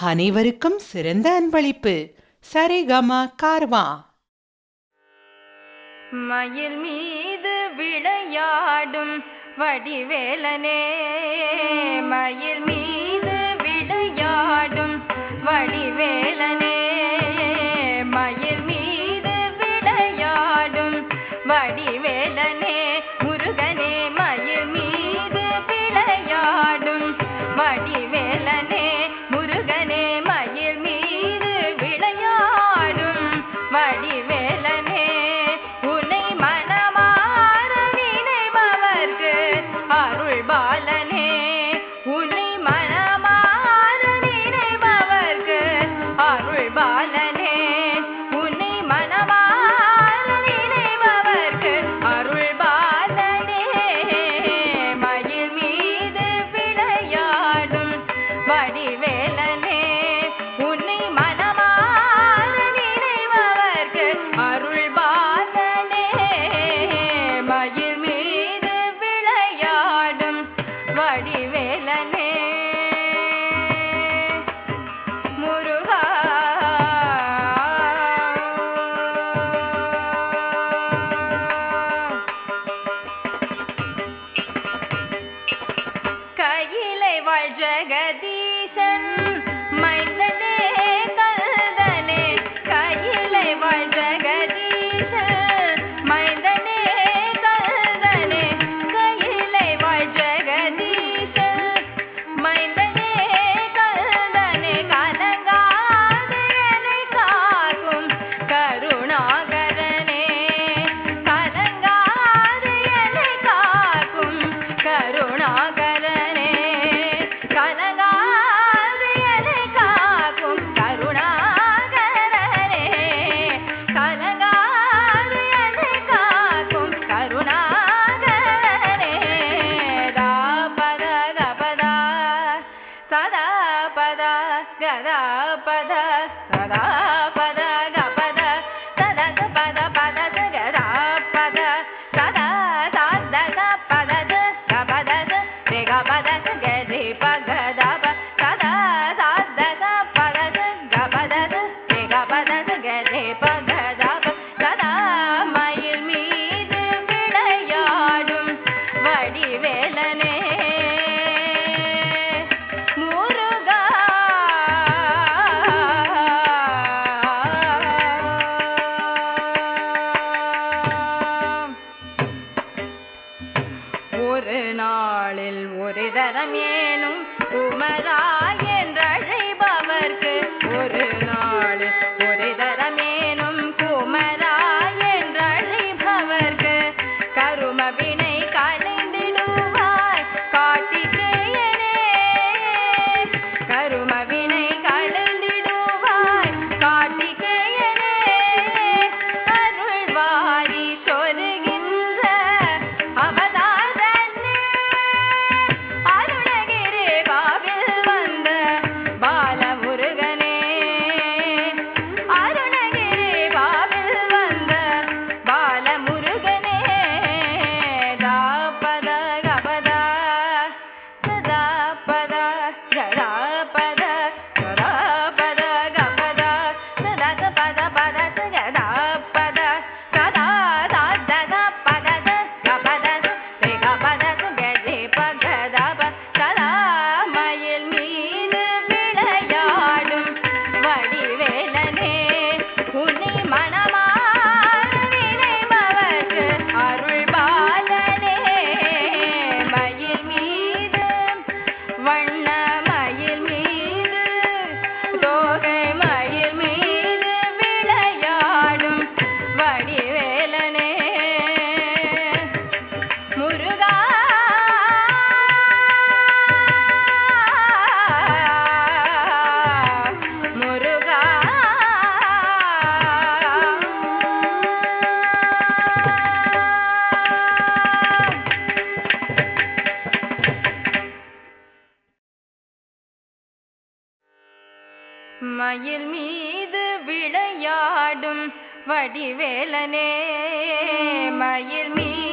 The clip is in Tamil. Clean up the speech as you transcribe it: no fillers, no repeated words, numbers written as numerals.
அனைவருக்கும் சிறந்த அன்பளிப்பு. சரிகம கார்வா. மயில் மீது விளையாடும் வடிவேலனே, மயில் மீது விளையாடும் வடிவேலனே, மயில் மீது விளையாடும் வடிவேலனே, முருகனே மயில் மீது விளையாடும் வடிவேலனே, முருகனே மயில் மீது விளையாடும் வடிவேலனே, உன்னை மனமார நினைப்பவர்க்கு அருள் பாலனே, உன்னை மனமார நினைப்பவர்க்கு அருள் பாலனே, உன்னை மனமார நினைப்பவர்க்கு அருள் பாலனே, மயில் மீது விளையாடும் வடிவேலனே, உன்னை மனமார நினைப்பவர்க்கு அருள் பாலனே, மயில் மீது விளையாடும் வடிவேலனே, முருகா. கையிலை வாழ் ஜெகதீசன் மைந்தனே கல்தனே, கையிலை வாழ் ஜெகதீசன் மைந்தனே கல்தனே, கையிலை வாழ் ஜெகதீசன் மைந்தனே கல்தனே, கலங்காது என்னை காக்கும் கருணாகரனே, கலங்காது என்னை காக்கும் கருணாகரனே, கலங்காது என்னை காக்கும் கருணாகரனே, கலங்காது என்னை காக்கும் கருணாகரனே, தா பத கபதா சதா பத கதா பத சதா பத கபத சதா பத பத கதா பத சதா சாத பத கபத ரேக பத கதி பகதா சதா சாத பத கபத ரேக பத கதி பகதா சதா, மயில் மீது விளையாடும் வடிவேலனே, முருகா. ஒரு நாளில் ஒரு தரம் ஏனும் குமரா என்றழைப்பவர்க்கு, ஒரு நாளில் ஒரு தரம் ஏனும் குமரா என்றழைப்பவர்க்கு, கரும வினை களைந்திடுவாய் கார்த்திகேயனே, கரும வினை களைந்திடுவாய் கார்த்திகேயனே, அருள் வாரி சொருகின்ற அவதாரனே, அருணகிரி காவில் வந்த பாலமுருகனே, அருணகிரி காவில் வந்த பாலமுருகனே, தா பத கபதா சதா பத கதா பத சதா பத கபதா சதா பத பத கதா பத சதா சாத பத கபத ரேக பத கதி பகதா சதா, மயில் மீது விளையாடும் வடிவேலனே, உன்னை மனமார நினைப்பவர்க்கு அருள் பாலனே, மயில் மீது வண்ண மயில் மீது தோகை மயில் மீது விளையாடும் வடிவேலனே, முருகா. முருகா. மயில் மீது விளையாடும் வடிவேலனே, மயில் மீது